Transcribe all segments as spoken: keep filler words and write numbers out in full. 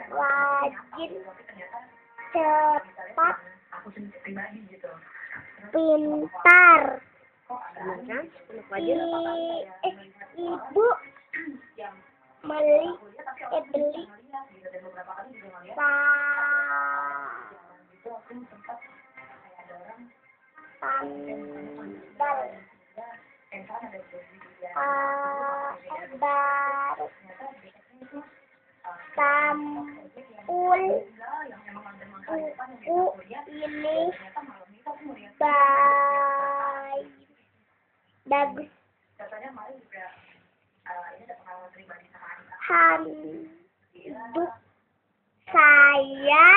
rajin, cepat, pintar. I, eh, ibu beli eh beli sa sandal baru sampul buku ini baik bagus handuk saya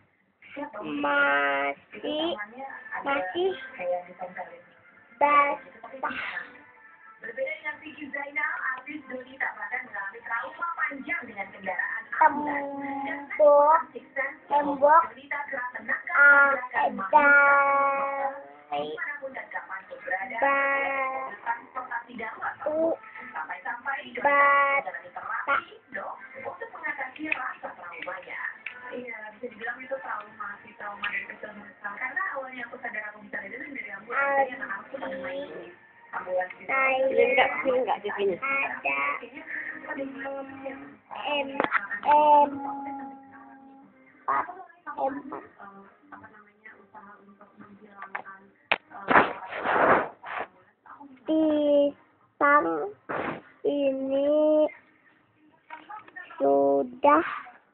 masih masih basah. Berbeda dengan Vicky Zainal, artis Doni tak bahkan mengalami trauma panjang dengan kendaraan tembok tembok adai batu bata untuk mengatasi rasa traumanya. Iya, bisa dibilang itu trauma, si trauma dari kecil besar. Karena awalnya aku sadar aku bisa lihat dari ambulans, jadi anak aku pada main ambulans. saya enggak sini enggak di sini. ada em em empat empat pisang ini sudah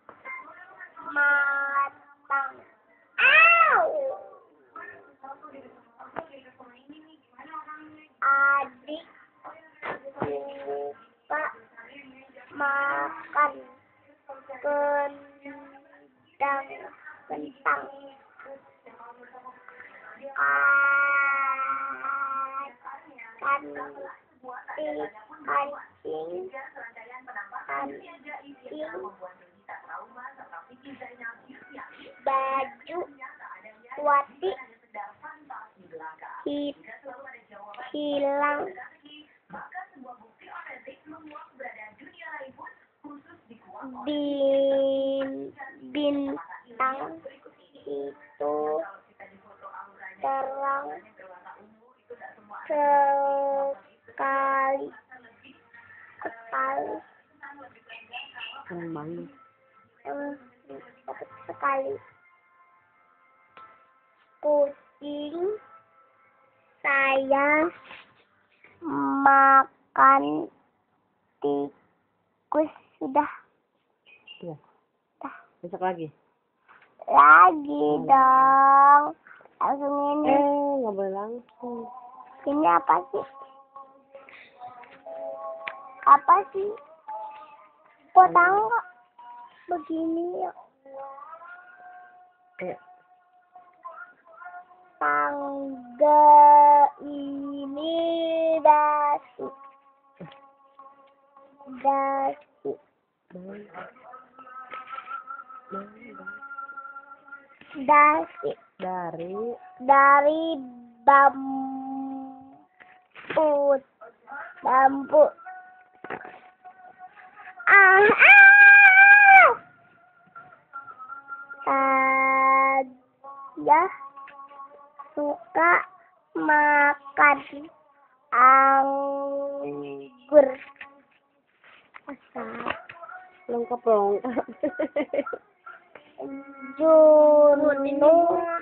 matang. Au! Adik suka makan kentang kentang kan kancing kancing baju wati hit, hilang bin bintang itu terang sekali sekali Kembang. eh, sekali kucing saya makan tikus sudah Iya. dah Besok lagi. lagi dong langsung ini Eh, nggak boleh langsung. ini apa sih apa sih kok tangga begini ya Eh, tangga ini dasi dasi bang. Bang, bang. dasi Dari dari bambu bambu ah, ah! Saya suka makan anggur. Asal lengkap lengkap. Junung